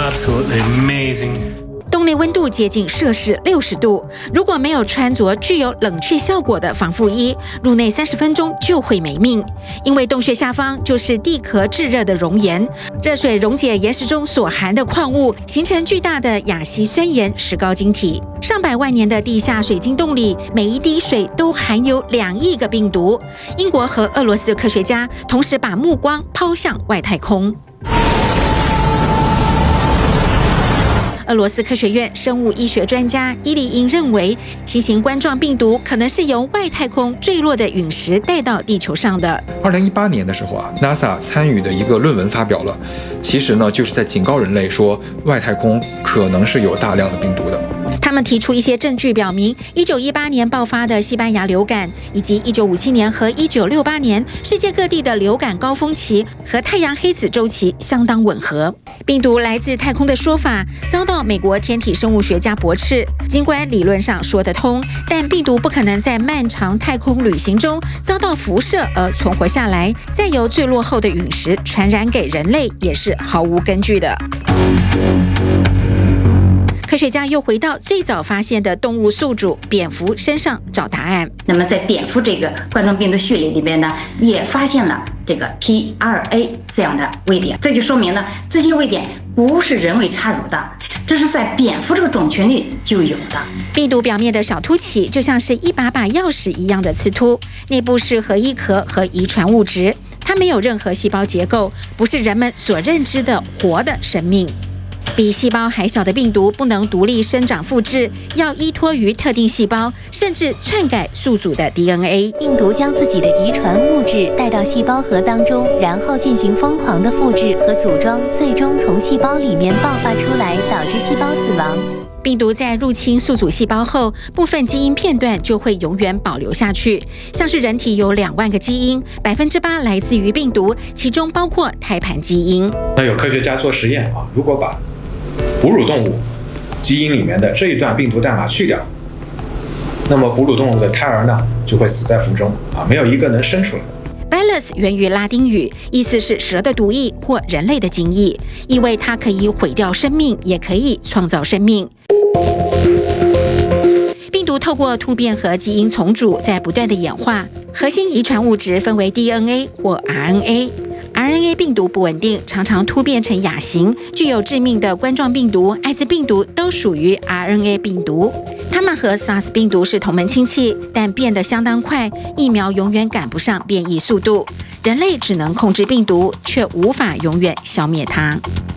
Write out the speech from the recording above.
absolutely amazing. 洞内温度接近摄氏60度，如果没有穿着具有冷却效果的防护衣，入内30分钟就会没命。因为洞穴下方就是地壳炙热的熔岩，热水溶解岩石中所含的矿物，形成巨大的亚锡酸盐石膏晶体。上百万年的地下水晶洞里，每一滴水都含有2亿个病毒。英国和俄罗斯科学家同时把目光抛向外太空。俄罗斯科学院生物医学专家伊利因认为，新型冠状病毒可能是由外太空坠落的陨石带到地球上的。 2018年的时候啊 ，NASA 参与的一个论文发表了，其实呢就是在警告人类说，外太空可能是有大量的病毒的。 他们提出一些证据，表明1918年爆发的西班牙流感，以及1957年和1968年世界各地的流感高峰期和太阳黑子周期相当吻合。病毒来自太空的说法遭到美国天体生物学家驳斥，尽管理论上说得通，但病毒不可能在漫长太空旅行中遭到辐射而存活下来，再由坠落后的陨石传染给人类也是毫无根据的。科学家又回到最早发现的动物宿主蝙蝠身上找答案。 那么在蝙蝠这个冠状病毒序列里边呢，也发现了这个 P2A 这样的位点，这就说明呢，这些位点不是人为插入的，这是在蝙蝠这个种群里就有的。 病毒表面的小凸起就像是一把把钥匙一样的刺突，内部是核衣壳和遗传物质，它没有任何细胞结构，不是人们所认知的活的生命。比细胞还小的病毒不能独立生长复制，要依托于特定细胞，甚至篡改宿主的 DNA。 病毒将自己的遗传物质带到细胞核当中，然后进行疯狂的复制和组装，最终从细胞里面爆发出来，导致细胞死亡。 病毒在入侵宿主细胞后，部分基因片段就会永远保留下去。像是人体有2万个基因，8%来自于病毒，其中包括胎盘基因。 那有科学家做实验啊，如果把哺乳动物基因里面的这一段病毒代码去掉，那么哺乳动物的胎儿呢就会死在腹中啊，没有一个能生出来。 Virus 源于拉丁语，意思是蛇的毒液或人类的精液，意味它可以毁掉生命，也可以创造生命。病毒透过突变和基因重组，在不断的演化。核心遗传物质分为 DNA 或 RNA。RNA 病毒不稳定，常常突变成亚型，具有致命的冠状病毒、艾滋病毒都属于 RNA 病毒。它们和 SARS 病毒是同门亲戚，但变得相当快，疫苗永远赶不上变异速度。人类只能控制病毒，却无法永远消灭它。